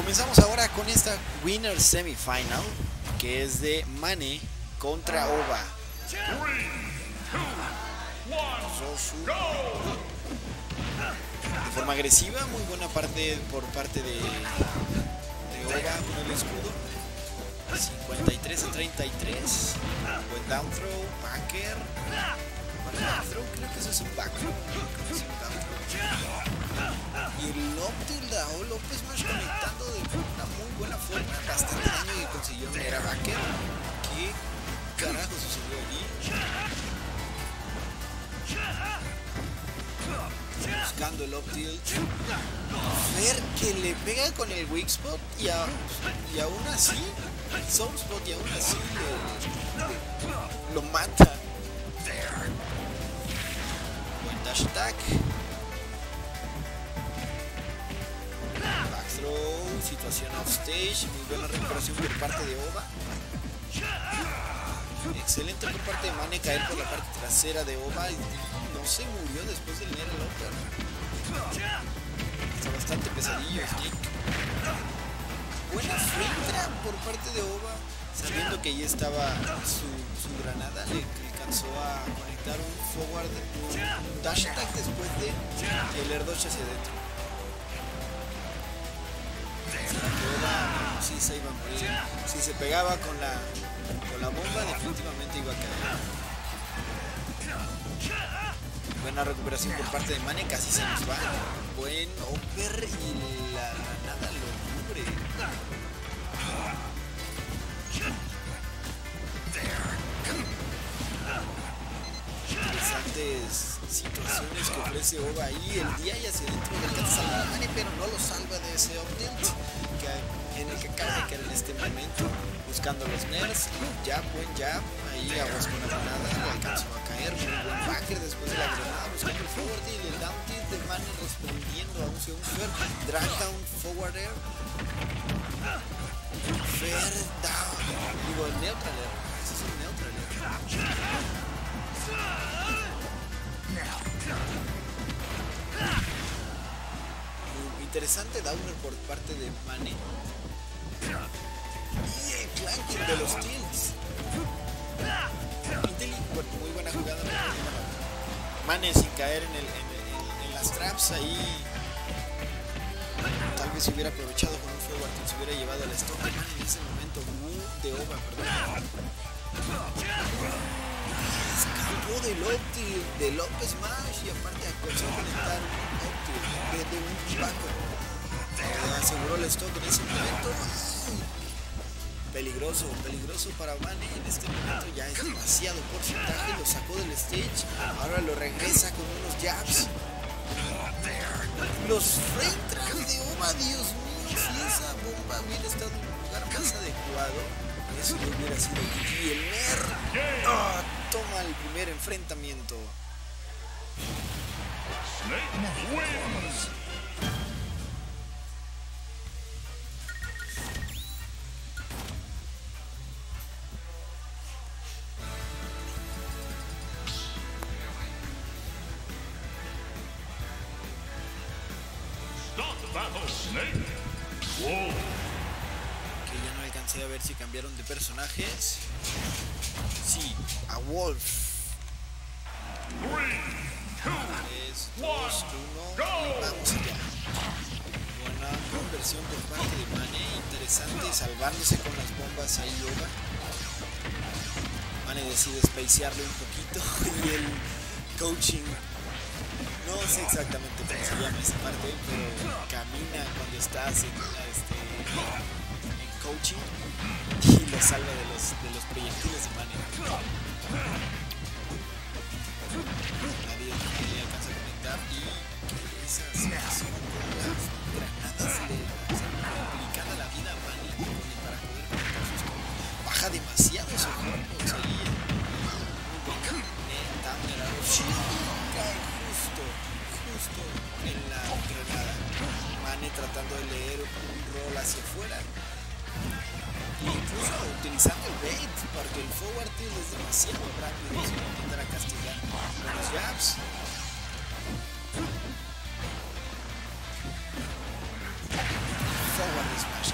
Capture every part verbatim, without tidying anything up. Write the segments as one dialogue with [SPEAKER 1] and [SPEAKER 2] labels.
[SPEAKER 1] Comenzamos ahora con esta Winner Semifinal, que es de Mane contra O B A. De forma agresiva, muy buena parte por parte de, de O B A con el escudo. cincuenta y tres a treinta y tres. Buen down throw, backer. Down throw, creo que eso es un back throw. Y el up tilt de O López más conectando de una muy buena forma. Bastante daño que consiguió era backer. ¿Qué carajo sucedió allí? Buscando el up tilt. Ver que le pega con el weak spot y, a, y aún así, soft spot y aún así le, le, lo mata. Buen dash attack. Back throw, situación off stage, muy buena recuperación por parte de O B A. Excelente por parte de Mane caer por la parte trasera de O B A y no se murió después del Nero Locker. Está bastante pesadillo Sneak. Buena frame trap por parte de O B A, sabiendo que ya estaba su, su granada, le alcanzó a conectar un forward, un dash attack después de el air dodge hacia adentro. Si sí se iba a morir, si se pegaba con la, con la bomba definitivamente iba a caer. Buena recuperación por parte de Mane, casi se nos va. Buen over y la granada lo cubre. Interesantes situaciones que ofrece O B A ahí. El día y hacia adentro le alcanza a salvar a Mane, pero no lo salva de ese uptilt en el que acaba de caer en este momento. Buscando los nerfs, jab, buen jab, ahí aguas con la granada, le alcanzó a caer, muy buen backer después de la granada, buscando el forward y el down tilt de Mane respondiendo a un segundo fair, drag down forward air, fair down, digo el neutral air, ese es un neutral air. Interesante downer por parte de Mane. Y el clanking de los tilts. Bueno, muy buena jugada. Mane sin caer en, el, en, el, en las traps ahí. Tal vez se hubiera aprovechado con un forward que se hubiera llevado al stock de Mane en ese momento. De O B A, perdón. Escapó del optil, del up smash y aparte alcanzó a conectar un optil de un backer. Aseguró el stock en ese momento. Peligroso, peligroso para Mane en este momento, ya es demasiado porcentaje, lo sacó del stage, ahora lo regresa con unos jabs. Los frame traps de O B A, Dios mío, si esa bomba hubiera estado en un lugar más adecuado, eso no hubiera sido aquí. El Mer oh, toma el primer enfrentamiento. Wow. Que ya no alcancé a ver si cambiaron de personajes. Sí, a Wolf. tres, dos, uno y vamos allá. Buena conversión por parte de Mane, interesante, salvándose con las bombas ahí O B A. Mane decide spacearle un poquito y el coaching. No sé exactamente cómo se llama esa parte, pero camina cuando estás en, este, en coaching y lo salva de los, de los proyectiles de Mane. Nadie, nadie alcanza a conectar y esa situación con las granadas le complicada la vida a Mane para poder conectar sus combos. Baja demasiado su cuerpo, ahí muy buen downer a los justo, justo en la granada. Mane tratando de leer un roll hacia afuera. E incluso utilizando el bait, porque el forward tilt es demasiado rápido y se va a intentar a castigar con los jabs. Forward smash.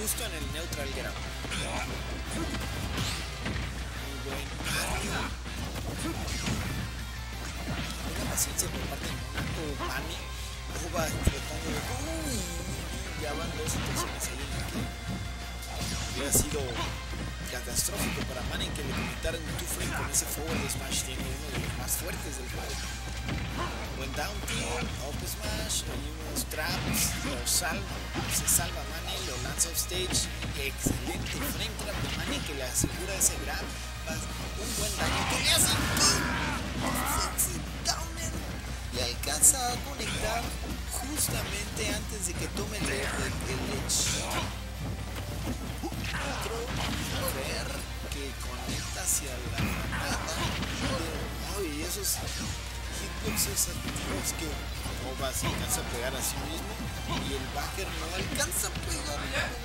[SPEAKER 1] justo en el neutral grab. Muy buen cardio. Buena paciencia por parte de Monaco. Mane. Oba tratando de... Uy, ya van dos situaciones ahí en la que hubiera sido catastrófico para Mane que le conectaran un two-frame con ese forward smash. Tiene uno de los más fuertes del juego. Buen down tilt, up smash, hay unos traps, lo salva, se salva Mane, lo lanza off stage. Excelente frame trap de Mane que le asegura ese grab. Un buen daño que le hace downer y alcanza a conectar justamente antes de que tome el, el, el edge. Otro ver que conecta hacia la granada. Ay, esos hitboxes activos que Oba se alcanza a pegar a sí mismo y el backer no alcanza a pegar.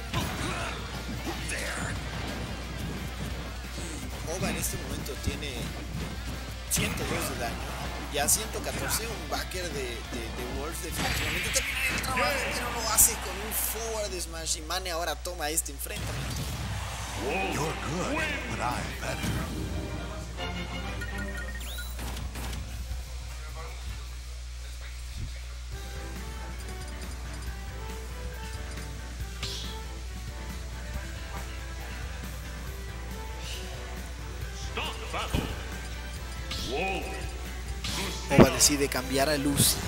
[SPEAKER 1] Oba en este momento tiene ciento dos de daño, ya ciento catorce, un backer de, de, de Wolf definitivamente termina el trabajo, pero lo hace con un forward smash y Mane ahora toma este enfrentamiento.
[SPEAKER 2] You're good, but I'm better.
[SPEAKER 1] Oba decide cambiar a Lucina.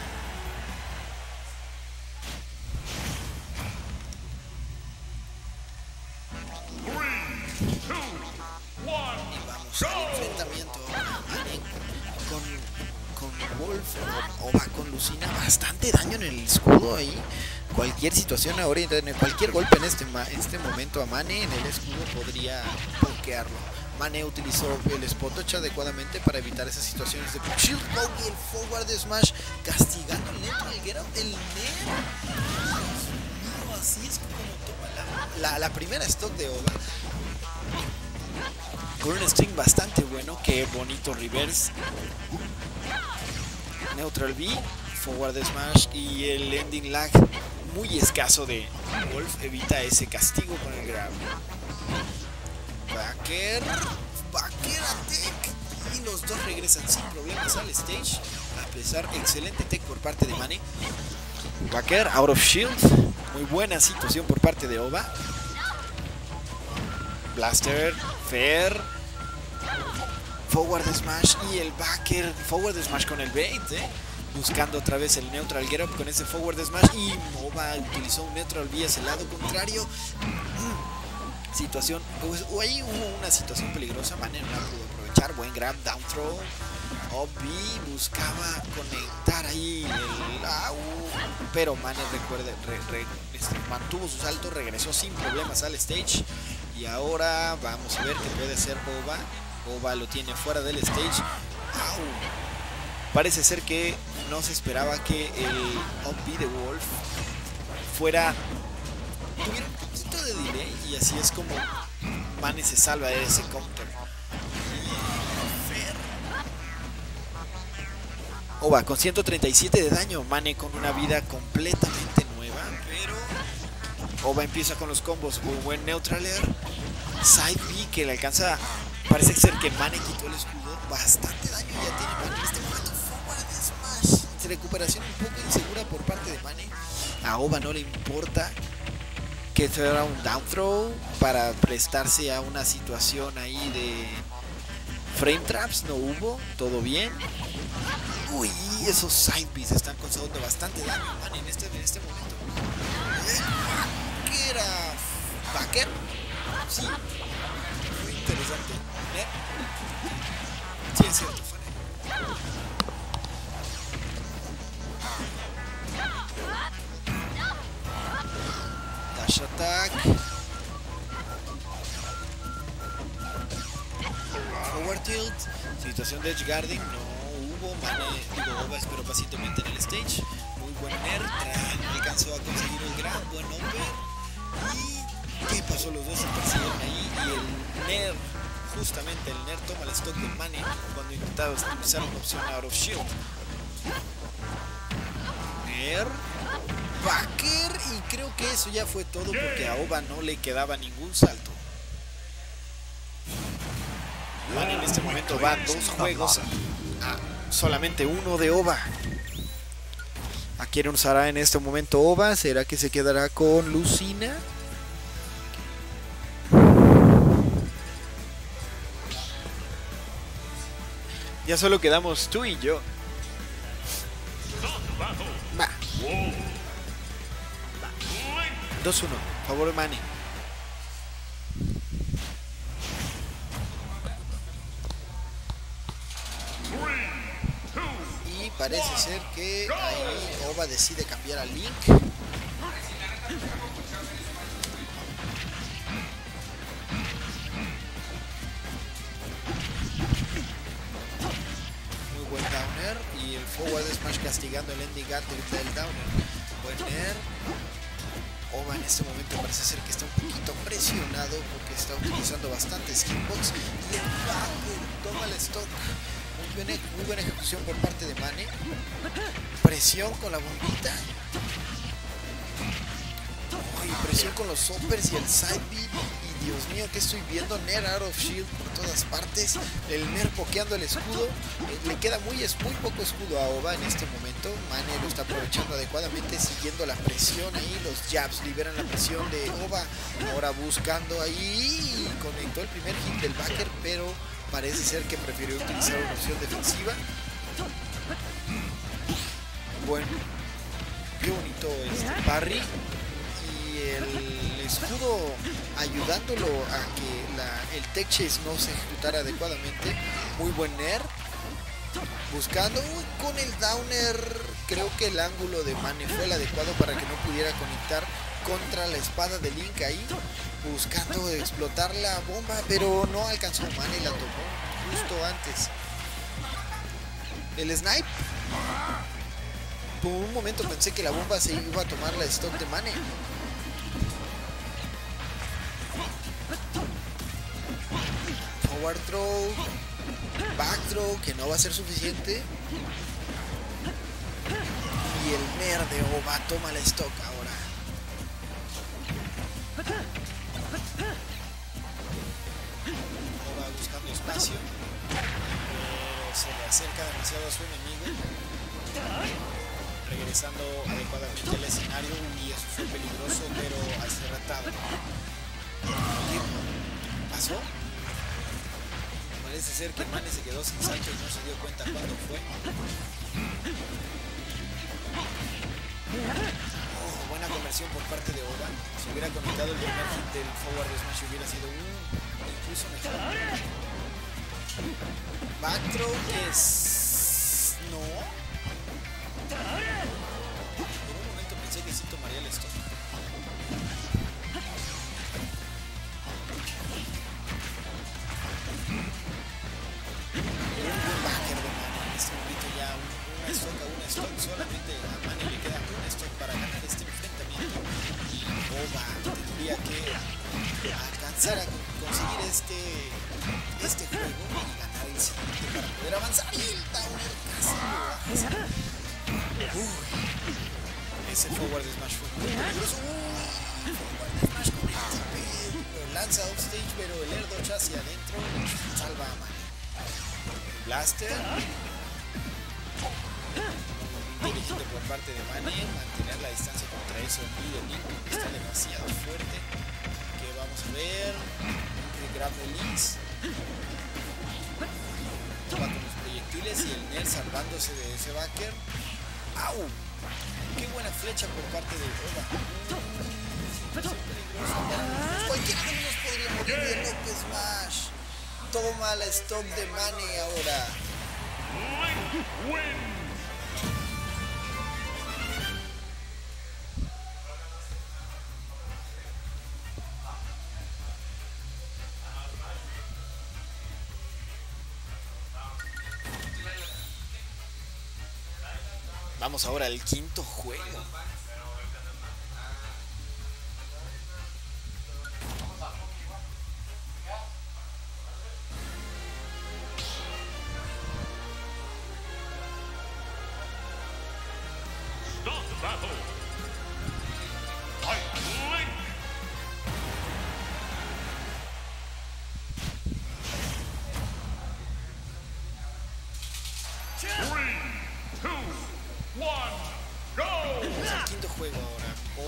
[SPEAKER 1] Y vamos al enfrentamiento. Mane con, con Wolf. Oba con Lucina. Bastante daño en el escudo ahí. Cualquier situación ahora, cualquier golpe en este, en este momento a Mane en el escudo podría pokearlo. Mane utilizó el spot touch adecuadamente para evitar esas situaciones de shield poke y el forward smash castigando el neutral get up, el Nair. No, así es como toma la, la, la primera stock de Oba con un string bastante bueno. Qué bonito reverse, neutral B, forward smash y el ending lag muy escaso de Wolf evita ese castigo con el grab. Backer, backer attack y los dos regresan sin problemas al stage a pesar excelente tech por parte de Mane. Backer out of shield, muy buena situación por parte de Oba. Blaster, fair, forward smash y el backer, forward smash con el bait, eh. buscando otra vez el neutral get up con ese forward smash y Oba utilizó un neutral B hacia el lado contrario. Situación, pues, ahí hubo una situación peligrosa, Mane no la pudo aprovechar. Buen grab, down throw. O B buscaba conectar ahí el au, pero Mane recuerde, re, re, este, mantuvo su salto, regresó sin problemas al stage. Y ahora vamos a ver qué puede hacer Oba. Oba lo tiene fuera del stage. Au. Parece ser que no se esperaba que el O B de Wolf fuera tuviera un poquito de delay y así es como Mane se salva de ese counter. Oba con ciento treinta y siete de daño, Mane con una vida completamente nueva, pero Oba empieza con los combos. Un buen neutral air, side B que le alcanza. Parece ser que Mane quitó el escudo, bastante daño ya tiene Mane en este momento. Forward smash, recuperación un poco insegura por parte de Mane. A Oba no le importa que fuera un down throw para prestarse a una situación ahí de frame traps, no hubo, todo bien. Uy, esos side Bs están causando bastante daño, Mane, en este, en este momento. ¿Qué era? ¿Backer? Sí, muy interesante. ¿Eh? Sí, es cierto, fue. Dash attack. Forward tilt. Situación de edge guarding. No hubo. Mane, digo, Oba esperó pacientemente en el stage. Muy buen Nair. No alcanzó a conseguir el gran buen over. ¿Y qué pasó? Los dos se persiguieron ahí. Y el Nair, justamente el Nair toma el stock de Mane cuando intentaba utilizar una opción out of shield. Nair. Backer y creo que eso ya fue todo porque a O B A no le quedaba ningún salto. Mane en este momento va dos juegos a solamente uno de O B A. ¿A quién usará en este momento O B A? ¿Será que se quedará con Lucina? Ya solo quedamos tú y yo. Va. dos uno, favor de Mane. Y parece ser que ahí O B A decide cambiar a Link. Muy buen downer. Y el forward smash castigando el ending attack del downer. Buen air. O B A en este momento parece ser que está un poquito presionado porque está utilizando bastante skinbox. Y el backer toma el stock. Muy buena, muy buena ejecución por parte de Mane. Presión con la bombita. Oh, presión con los soppers y el side B. Y Dios mío, que estoy viendo. Nair out of shield por todas partes. El Nair pokeando el escudo. Eh, le queda muy, muy poco escudo a O B A en este momento. Mane lo está aprovechando adecuadamente, siguiendo la presión ahí. Los jabs liberan la presión de O B A. Ahora buscando ahí. Conectó el primer hit del backer, pero parece ser que prefirió utilizar una opción defensiva. Bueno, qué bonito este parry. Y el escudo ayudándolo a que la, el tech chase no se ejecutara adecuadamente. Muy buen Nair. Buscando uy, con el downer. Creo que el ángulo de Mane fue el adecuado para que no pudiera conectar contra la espada de Link ahí. Buscando explotar la bomba, pero no alcanzó. Mane la tomó justo antes. El snipe. Por un momento pensé que la bomba se iba a tomar la stock de Mane. Forward throw. Back throw, que no va a ser suficiente. Y el Nair de O B A toma la stock ahora. O B A buscando espacio, pero se le acerca demasiado a su enemigo. Regresando adecuadamente al escenario, y eso fue peligroso, pero acertado. ¿Qué pasó? Parece ser que Mane se quedó sin salto y no se dio cuenta cuándo fue. Oh, buena conversión por parte de O B A. Si hubiera conectado el primer hit del forward smash hubiera sido un incluso mejor. Back throw es... no. Por un momento pensé que sí tomaría el stock. Stock, solamente a Mane le queda un stock para ganar este enfrentamiento y O B A tendría que alcanzar a conseguir este este juego y ganar el siguiente para poder avanzar. Y el downer casi lo hace. Uy, ese forward smash fue muy peligroso. Uy, forward smash con el tipe, lo lanza offstage, pero el air dodge hacia adentro salva a Mane. Blaster inteligente por parte de Mane, mantener la distancia contra eso y el Link está demasiado fuerte. Que vamos a ver, el grab release va con los proyectiles y el Nair salvándose de ese backer. ¡Au! ¡Qué buena flecha por parte de O B A! Cualquiera de nosotros podría morir de Lock Smash. Toma la stock de Mane ahora. Vamos ahora al quinto juego.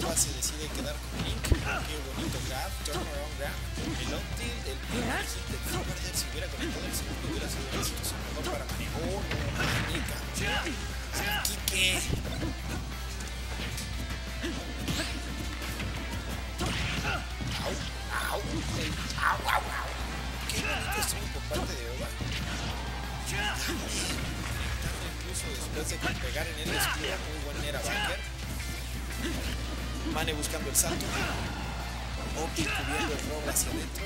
[SPEAKER 1] Oba se decide quedar con Link. Qué bonito grab, turnaround grab. El up tilt, el primer hit del forwarder, si hubiera conectado el segundo hubiera sido una situación mejor para Mane. Oh no, Mane cambió. Aquí que... Au, au, au, au, au. Qué bonito stream por parte de Oba. Incluso después de pegar en el escudo, muy buen era backer. Mane buscando el salto. Oki cubriendo el robo hacia adentro.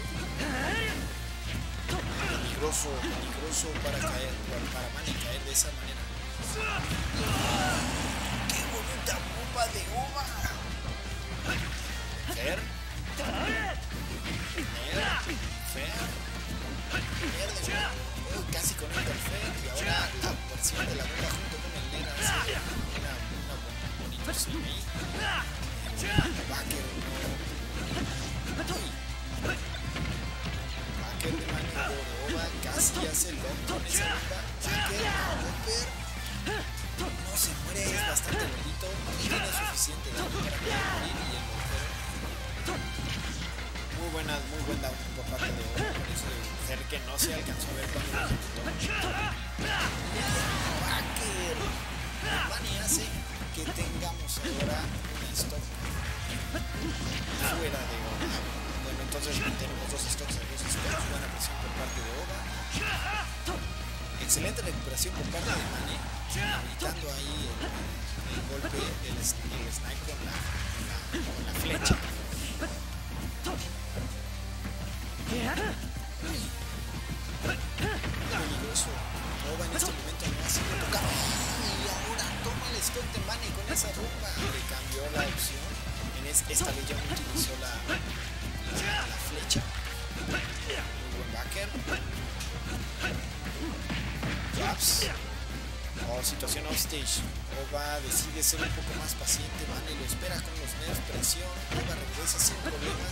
[SPEAKER 1] Peligroso, peligroso para caer, para Mane caer de esa manera. ¡Qué bonita bomba de Oba! Fer. Fer. Fer de nuevo. Casi conecta el Fer y ahora la versión de la bomba junto con el Nera hace una, una bonita swing ahí. Backer Backer de Mane de Oba casi hace el lock con esa bomba. Backer, Hopper no se muere, es bastante bonito, tiene suficiente daño para poder morir y el Hopper muy buena, muy buen down por parte de Oba, por eso de Fer que no se alcanzó a ver cuando lo ejecutó. Backer Mane hace que tengamos ahora un stock fuera de Oba. Bueno, entonces tenemos dos stocks, dos stocks, buena presión por parte de Oba. Excelente recuperación por parte de Mane, evitando ahí el, el golpe, el, el snipe con la, la, con la flecha. Peligroso. Oba en este momento no ha sido tocado. Y ahora toma el stock de Mane con esa bomba. Le cambió la opción. En es, esta vez ya no utilizó la, la, la flecha. Muy buen backer. Claps. Oh, situación offstage. Oba decide ser un poco más paciente. Mane lo espera con los nerfs, presión. Oba regresa sin problemas.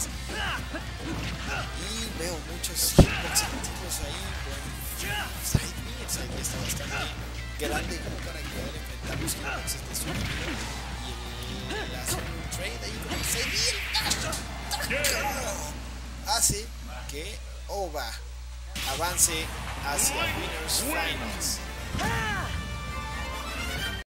[SPEAKER 1] Y veo muchos hitbox activos ahí. Bueno, side B, el side B está bastante grande como para poder enfrentar los hitboxes de su amigo. Y el, el hace un trade ahí con el side B. El dash hace que Oba avance hacia Winners Finals.